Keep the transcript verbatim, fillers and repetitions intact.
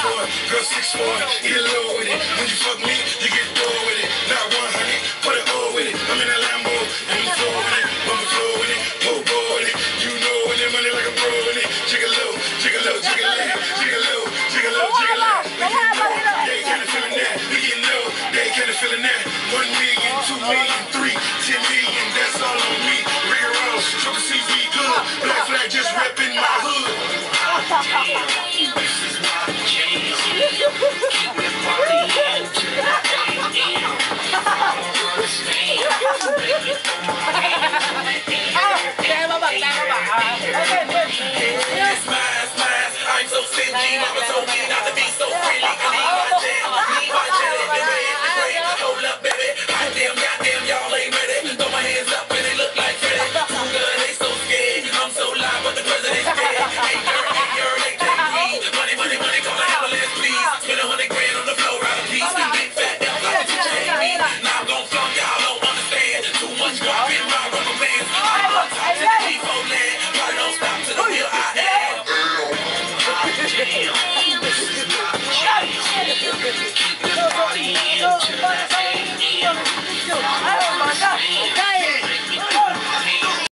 four, girl six four, get low with it. When you fuck me, you get thrown with it. Not one.